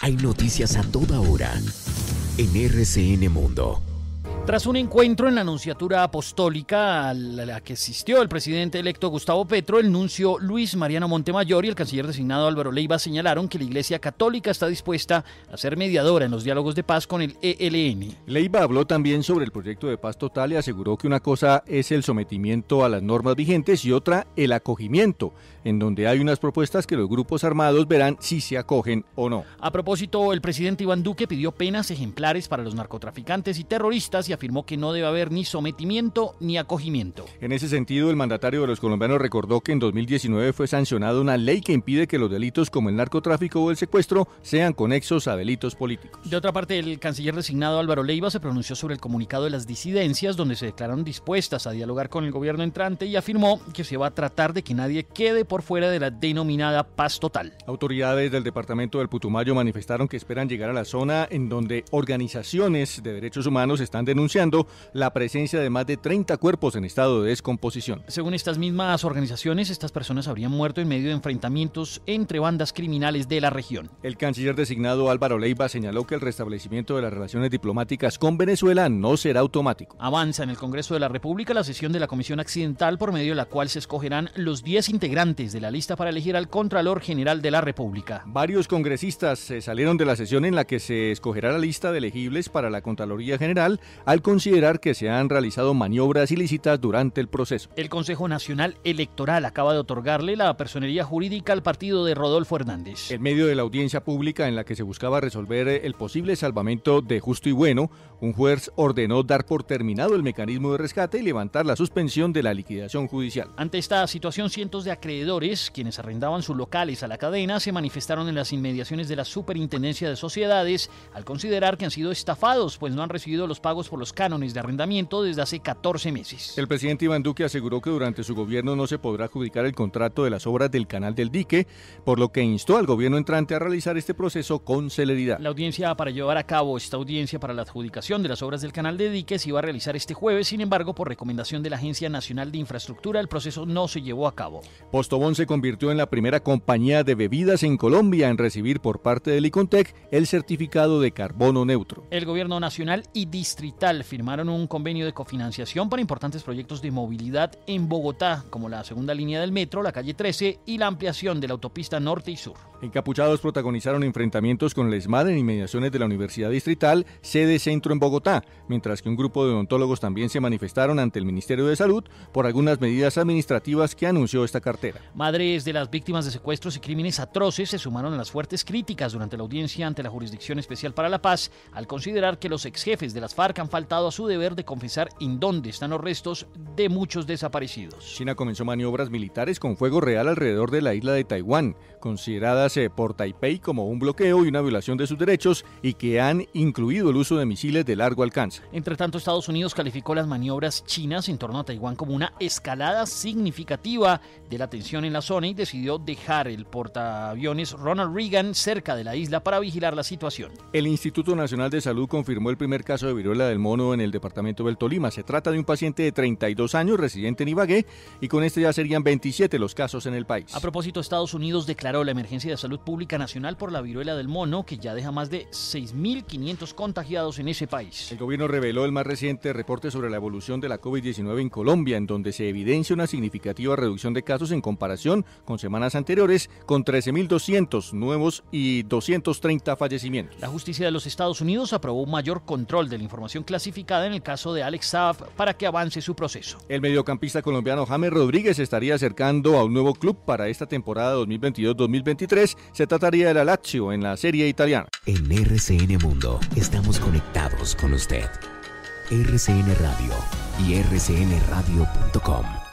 Hay noticias a toda hora en RCN Mundo. Tras un encuentro en la Nunciatura Apostólica a la que asistió el presidente electo Gustavo Petro, el nuncio Luis Mariano Montemayor y el canciller designado Álvaro Leiva señalaron que la Iglesia Católica está dispuesta a ser mediadora en los diálogos de paz con el ELN. Leiva habló también sobre el proyecto de paz total y aseguró que una cosa es el sometimiento a las normas vigentes y otra el acogimiento, en donde hay unas propuestas que los grupos armados verán si se acogen o no. A propósito, el presidente Iván Duque pidió penas ejemplares para los narcotraficantes y terroristas y afirmó que no debe haber ni sometimiento ni acogimiento. En ese sentido, el mandatario de los colombianos recordó que en 2019 fue sancionada una ley que impide que los delitos como el narcotráfico o el secuestro sean conexos a delitos políticos. De otra parte, el canciller designado Álvaro Leiva se pronunció sobre el comunicado de las disidencias, donde se declararon dispuestas a dialogar con el gobierno entrante y afirmó que se va a tratar de que nadie quede por fuera de la denominada paz total. Autoridades del departamento del Putumayo manifestaron que esperan llegar a la zona en donde organizaciones de derechos humanos están denunciando la presencia de más de 30 cuerpos en estado de descomposición. Según estas mismas organizaciones, estas personas habrían muerto en medio de enfrentamientos entre bandas criminales de la región. El canciller designado Álvaro Leiva señaló que el restablecimiento de las relaciones diplomáticas con Venezuela no será automático. Avanza en el Congreso de la República la sesión de la Comisión Accidental, por medio de la cual se escogerán los 10 integrantes de la lista para elegir al Contralor General de la República. Varios congresistas salieron de la sesión en la que se escogerá la lista de elegibles para la Contraloría General al considerar que se han realizado maniobras ilícitas durante el proceso. El Consejo Nacional Electoral acaba de otorgarle la personería jurídica al partido de Rodolfo Hernández. En medio de la audiencia pública en la que se buscaba resolver el posible salvamento de Justo y Bueno, un juez ordenó dar por terminado el mecanismo de rescate y levantar la suspensión de la liquidación judicial. Ante esta situación, cientos de acreedores, quienes arrendaban sus locales a la cadena, se manifestaron en las inmediaciones de la Superintendencia de Sociedades al considerar que han sido estafados, pues no han recibido los pagos por los cánones de arrendamiento desde hace 14 meses. El presidente Iván Duque aseguró que durante su gobierno no se podrá adjudicar el contrato de las obras del Canal del Dique, por lo que instó al gobierno entrante a realizar este proceso con celeridad. La audiencia para llevar a cabo esta audiencia para la adjudicación de las obras del Canal del Dique se iba a realizar este jueves, sin embargo, por recomendación de la Agencia Nacional de Infraestructura, el proceso no se llevó a cabo. Postobón se convirtió en la primera compañía de bebidas en Colombia en recibir por parte del Icontec el certificado de carbono neutro. El gobierno nacional y distrital firmaron un convenio de cofinanciación para importantes proyectos de movilidad en Bogotá, como la segunda línea del metro, la calle 13 y la ampliación de la autopista norte y sur. Encapuchados protagonizaron enfrentamientos con el ESMAD en inmediaciones de la Universidad Distrital, sede centro en Bogotá, mientras que un grupo de odontólogos también se manifestaron ante el Ministerio de Salud por algunas medidas administrativas que anunció esta cartera. Madres de las víctimas de secuestros y crímenes atroces se sumaron a las fuertes críticas durante la audiencia ante la Jurisdicción Especial para la Paz, al considerar que los exjefes de las FARC han faltado a su deber de confesar en dónde están los restos de muchos desaparecidos. China comenzó maniobras militares con fuego real alrededor de la isla de Taiwán, consideradas por Taipei como un bloqueo y una violación de sus derechos y que han incluido el uso de misiles de largo alcance. Entre tanto, Estados Unidos calificó las maniobras chinas en torno a Taiwán como una escalada significativa de la tensión en la zona y decidió dejar el portaaviones Ronald Reagan cerca de la isla para vigilar la situación. El Instituto Nacional de Salud confirmó el primer caso de viruela del mono en el departamento del Tolima. Se trata de un paciente de 32 años residente en Ibagué y con este ya serían 27 los casos en el país. A propósito, Estados Unidos declaró la emergencia de salud pública nacional por la viruela del mono, que ya deja más de 6.500 contagiados en ese país. El gobierno reveló el más reciente reporte sobre la evolución de la COVID-19 en Colombia, en donde se evidencia una significativa reducción de casos en comparación con semanas anteriores, con 13.200 nuevos y 230 fallecimientos. La justicia de los Estados Unidos aprobó un mayor control de la información clasificada en el caso de Alex Saab para que avance su proceso. El mediocampista colombiano James Rodríguez estaría acercando a un nuevo club para esta temporada 2022-2023. Se trataría de la Lazio en la Serie Italiana. En RCN Mundo estamos conectados con usted. RCN Radio y rcnradio.com.